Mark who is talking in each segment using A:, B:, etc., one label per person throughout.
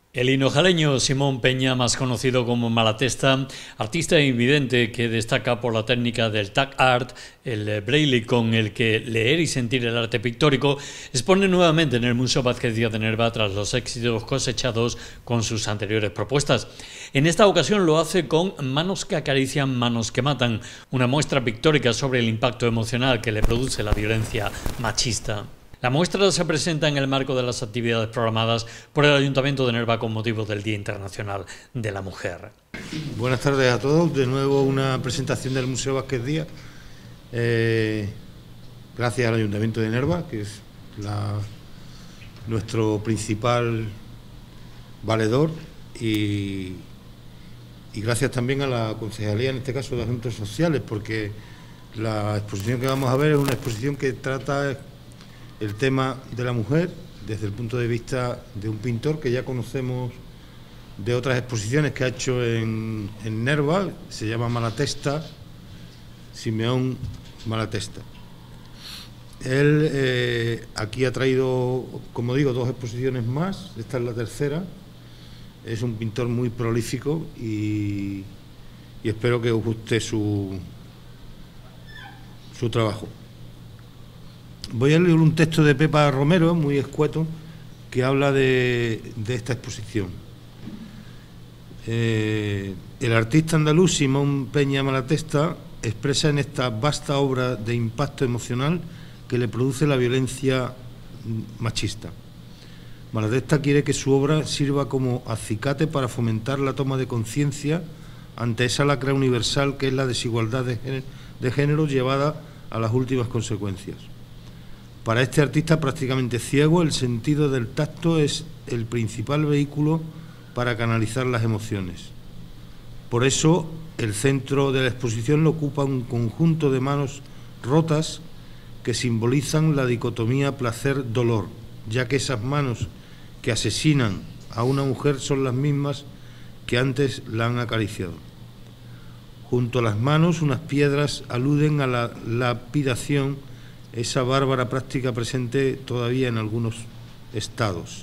A: El hinojaleño Simón Peña, más conocido como Malatesta, artista invidente que destaca por la técnica del tag art, el braille con el que leer y sentir el arte pictórico, expone nuevamente en el Museo Vázquez Díaz de Nerva tras los éxitos cosechados con sus anteriores propuestas. En esta ocasión lo hace con Manos que acarician, manos que matan, una muestra pictórica sobre el impacto emocional que le produce la violencia machista. La muestra se presenta en el marco de las actividades programadas por el Ayuntamiento de Nerva con motivo del Día Internacional de la Mujer.
B: Buenas tardes a todos. De nuevo una presentación del Museo Vázquez Díaz. Gracias al Ayuntamiento de Nerva, que es nuestro principal valedor, y gracias también a la Concejalía, en este caso de Asuntos Sociales, porque la exposición que vamos a ver es una exposición que trata el tema de la mujer desde el punto de vista de un pintor que ya conocemos de otras exposiciones que ha hecho en Nerva. Se llama Malatesta, Simeón Malatesta. Él aquí ha traído, como digo, dos exposiciones más. Esta es la tercera. Es un pintor muy prolífico y espero que os guste su trabajo. Voy a leer un texto de Pepa Romero, muy escueto, que habla de esta exposición. El artista andaluz Simón Peña Malatesta expresa en esta vasta obra de impacto emocional que le produce la violencia machista. Malatesta quiere que su obra sirva como acicate para fomentar la toma de conciencia ante esa lacra universal que es la desigualdad de género llevada a las últimas consecuencias. Para este artista prácticamente ciego, el sentido del tacto es el principal vehículo para canalizar las emociones. Por eso, el centro de la exposición lo ocupa un conjunto de manos rotas que simbolizan la dicotomía placer-dolor, ya que esas manos que asesinan a una mujer son las mismas que antes la han acariciado. Junto a las manos, unas piedras aluden a la lapidación, esa bárbara práctica presente todavía en algunos estados.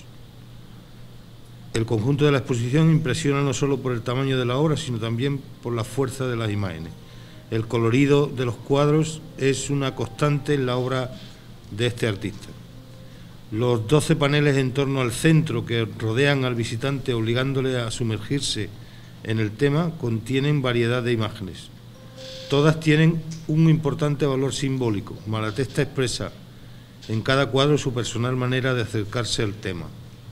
B: El conjunto de la exposición impresiona no solo por el tamaño de la obra, sino también por la fuerza de las imágenes. El colorido de los cuadros es una constante en la obra de este artista. Los 12 paneles en torno al centro que rodean al visitante obligándole a sumergirse en el tema contienen variedad de imágenes. Todas tienen un importante valor simbólico. Malatesta expresa en cada cuadro su personal manera de acercarse al tema.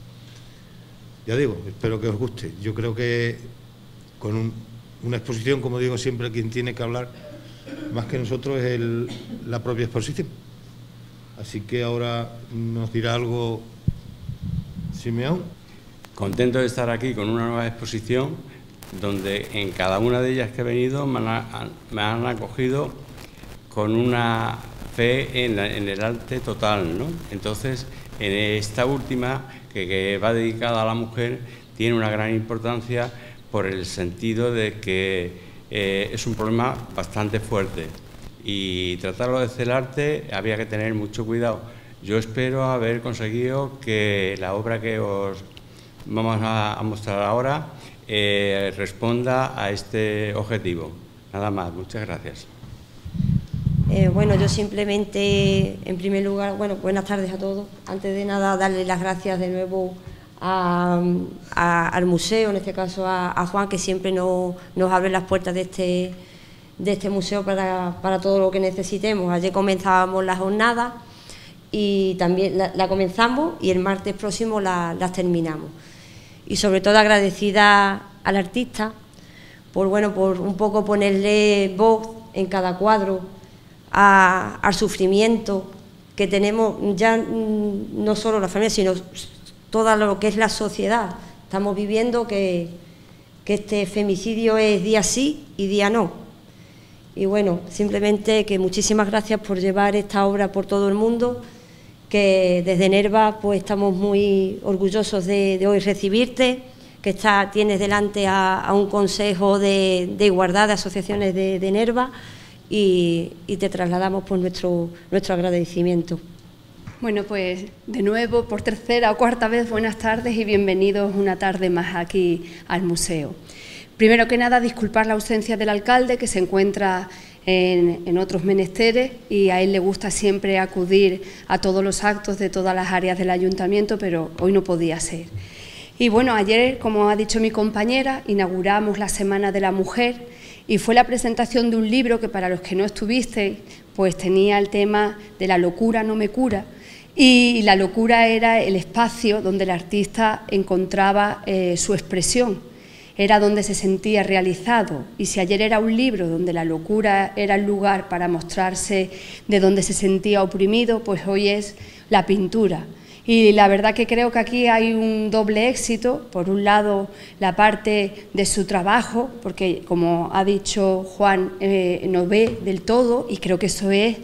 B: Ya digo, espero que os guste. Yo creo que con una exposición, como digo siempre, quien tiene que hablar más que nosotros es la propia exposición. Así que ahora nos dirá algo Simeón.
C: Contento de estar aquí con una nueva exposición donde en cada una de ellas que he venido me han acogido con una fe en el arte total, ¿no? Entonces, en esta última, que va dedicada a la mujer, tiene una gran importancia por el sentido de que es un problema bastante fuerte y tratarlo desde el arte había que tener mucho cuidado. Yo espero haber conseguido que la obra que os vamos a mostrar ahora responda a este objetivo. Nada más, muchas gracias.
D: Bueno, yo simplemente, en primer lugar, buenas tardes a todos. Antes de nada, darle las gracias de nuevo al museo, en este caso a Juan, que siempre nos abre las puertas de este museo para todo lo que necesitemos. Ayer comenzábamos la jornada y también la comenzamos y el martes próximo las terminamos. Y sobre todo agradecida al artista por un poco ponerle voz en cada cuadro al sufrimiento que tenemos ya no solo la familia, sino todo lo que es la sociedad. Estamos viviendo que este femicidio es día sí y día no. Y bueno, simplemente que muchísimas gracias por llevar esta obra por todo el mundo, que desde Nerva pues estamos muy orgullosos de hoy recibirte, que tienes delante a un consejo de igualdad de asociaciones de Nerva y te trasladamos por nuestro agradecimiento.
E: Bueno, pues de nuevo, por tercera o cuarta vez, buenas tardes y bienvenidos una tarde más aquí al museo. Primero que nada, disculpar la ausencia del alcalde, que se encuentra en otros menesteres, y a él le gusta siempre acudir a todos los actos de todas las áreas del ayuntamiento, pero hoy no podía ser. Y bueno, ayer, como ha dicho mi compañera, inauguramos la Semana de la Mujer y fue la presentación de un libro que, para los que no estuvisteis, pues tenía el tema de la locura no me cura, y la locura era el espacio donde el artista encontraba su expresión, era donde se sentía realizado. Y si ayer era un libro donde la locura era el lugar para mostrarse de donde se sentía oprimido, pues hoy es la pintura. Y la verdad que creo que aquí hay un doble éxito. Por un lado, la parte de su trabajo, porque como ha dicho Juan, no ve del todo, y creo que eso es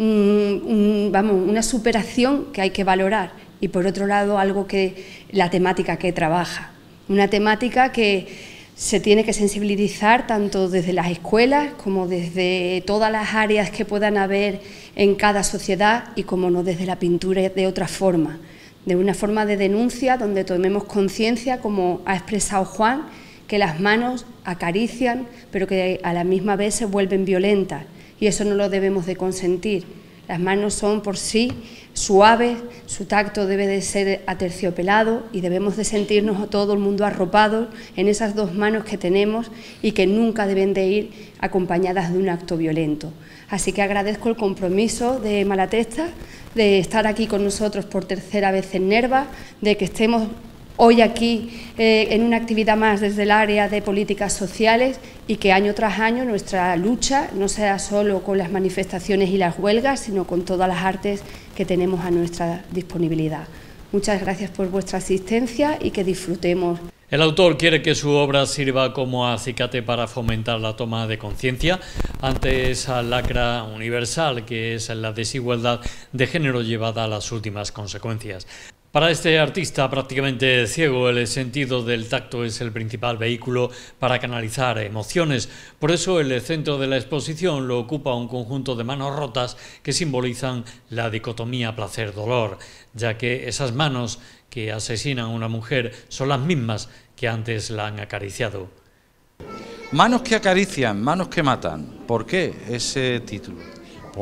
E: una superación que hay que valorar. Y por otro lado, la temática que trabaja, una temática que se tiene que sensibilizar tanto desde las escuelas como desde todas las áreas que puedan haber en cada sociedad, y como no, desde la pintura de otra forma, de una forma de denuncia donde tomemos conciencia, como ha expresado Juan, que las manos acarician pero que a la misma vez se vuelven violentas, y eso no lo debemos de consentir. Las manos son por sí suaves, su tacto debe de ser aterciopelado y debemos de sentirnos a todo el mundo arropados en esas dos manos que tenemos y que nunca deben de ir acompañadas de un acto violento. Así que agradezco el compromiso de Malatesta de estar aquí con nosotros por tercera vez en Nerva, de que estemos hoy aquí en una actividad más desde el área de políticas sociales, y que año tras año nuestra lucha no sea solo con las manifestaciones y las huelgas, sino con todas las artes que tenemos a nuestra disponibilidad. Muchas gracias por vuestra asistencia y que disfrutemos.
A: El autor quiere que su obra sirva como acicate para fomentar la toma de conciencia ante esa lacra universal que es la desigualdad de género llevada a las últimas consecuencias. Para este artista prácticamente ciego, el sentido del tacto es el principal vehículo para canalizar emociones. Por eso el centro de la exposición lo ocupa un conjunto de manos rotas que simbolizan la dicotomía placer-dolor, ya que esas manos que asesinan a una mujer son las mismas que antes la han acariciado.
F: Manos que acarician, manos que matan. ¿Por qué ese título?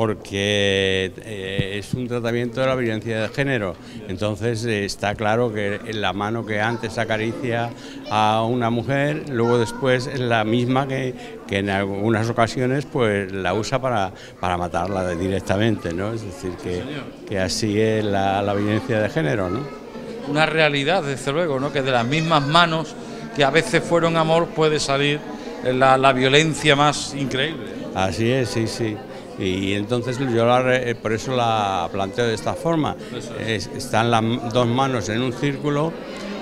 C: Porque es un tratamiento de la violencia de género. Entonces está claro que la mano que antes acaricia a una mujer, luego después es la misma que en algunas ocasiones pues la usa para matarla directamente, ¿no? Es decir, que así es la violencia de género, ¿no?
F: Una realidad, desde luego, ¿no? Que de las mismas manos que a veces fueron amor puede salir la violencia más increíble.
C: Así es, sí, sí. Y entonces yo por eso la planteo de esta forma. Están las dos manos en un círculo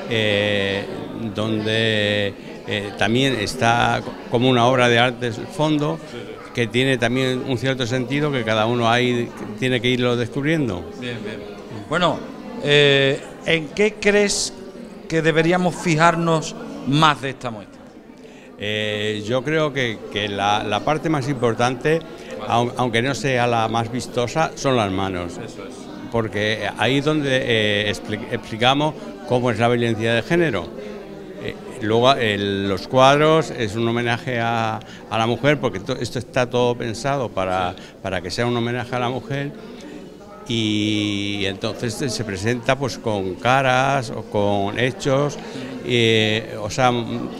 C: donde también está como una obra de arte el fondo, que tiene también un cierto sentido que cada uno ahí tiene que irlo descubriendo.
F: Bien, bien. Bueno, ¿en qué crees que deberíamos fijarnos más de esta muestra?
C: Yo creo que la parte más importante, aunque no sea la más vistosa, son las manos.
F: Eso es.
C: Porque ahí es donde explicamos cómo es la violencia de género. Luego los cuadros es un homenaje a la mujer, porque esto está todo pensado para que sea un homenaje a la mujer, y entonces se presenta pues con caras o con hechos, o sea,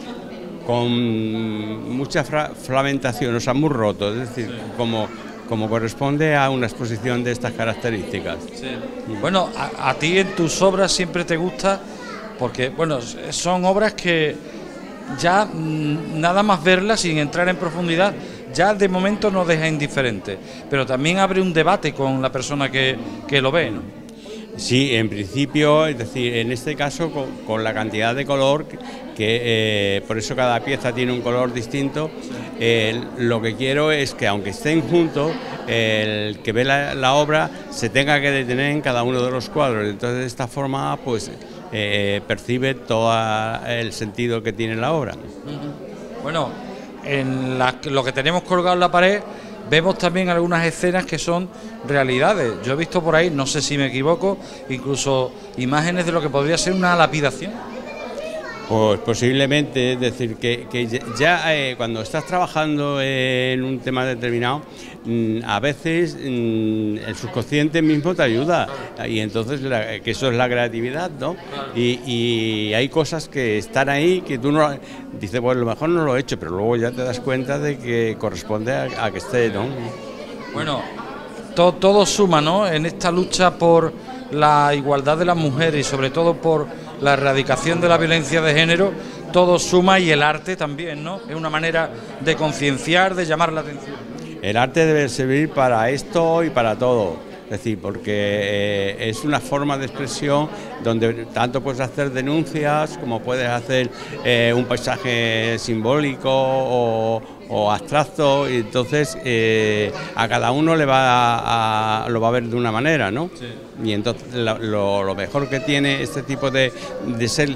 C: con mucha fragmentación, o sea, muy roto, es decir, como corresponde a una exposición de estas características.
F: Sí. Bueno, a ti en tus obras siempre te gusta, porque bueno, son obras que ya nada más verlas sin entrar en profundidad, ya de momento no deja indiferente, pero también abre un debate con la persona que lo ve, ¿no?
C: Sí, en principio, es decir, en este caso con la cantidad de color, que por eso cada pieza tiene un color distinto, lo que quiero es que aunque estén juntos, el que ve la obra se tenga que detener en cada uno de los cuadros. Entonces de esta forma pues percibe todo el sentido que tiene la obra.
F: Bueno, en lo que tenemos colgado en la pared vemos también algunas escenas que son realidades. Yo he visto por ahí, no sé si me equivoco, incluso imágenes de lo que podría ser una lapidación.
C: Pues posiblemente, es decir, que ya cuando estás trabajando en un tema determinado, a veces el subconsciente mismo te ayuda, y entonces que eso es la creatividad, ¿no? Y hay cosas que están ahí que tú no dices, bueno, a lo mejor no lo he hecho, pero luego ya te das cuenta de que corresponde a que esté, ¿no?
F: Bueno, todo suma, ¿no? En esta lucha por la igualdad de las mujeres y sobre todo por la erradicación de la violencia de género, todo suma, y el arte también, ¿no? Es una manera de concienciar, de llamar la atención.
C: El arte debe servir para esto y para todo, es decir, porque es una forma de expresión donde tanto puedes hacer denuncias como puedes hacer un paisaje simbólico o abstracto, y entonces a cada uno lo va a ver de una manera, ¿no? Sí. Y entonces lo mejor que tiene este tipo de ser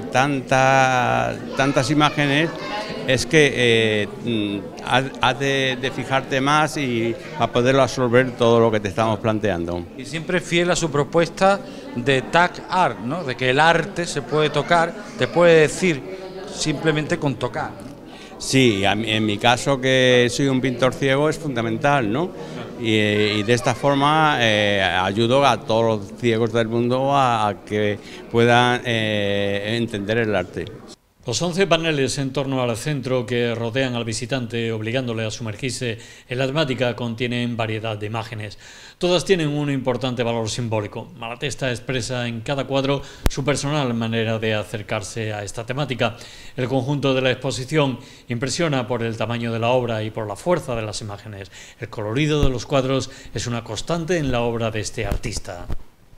C: tantas imágenes es que has de fijarte más y a poderlo absorber todo lo que te estamos planteando.
F: Y siempre fiel a su propuesta de tag art, ¿no? De que el arte se puede tocar, te puede decir simplemente con tocar.
C: Sí, en mi caso, que soy un pintor ciego, es fundamental, ¿no? Y de esta forma ayudo a todos los ciegos del mundo a que puedan entender el arte.
A: Los 11 paneles en torno al centro que rodean al visitante obligándole a sumergirse en la temática contienen variedad de imágenes. Todas tienen un importante valor simbólico. Malatesta expresa en cada cuadro su personal manera de acercarse a esta temática. El conjunto de la exposición impresiona por el tamaño de la obra y por la fuerza de las imágenes. El colorido de los cuadros es una constante en la obra de este artista.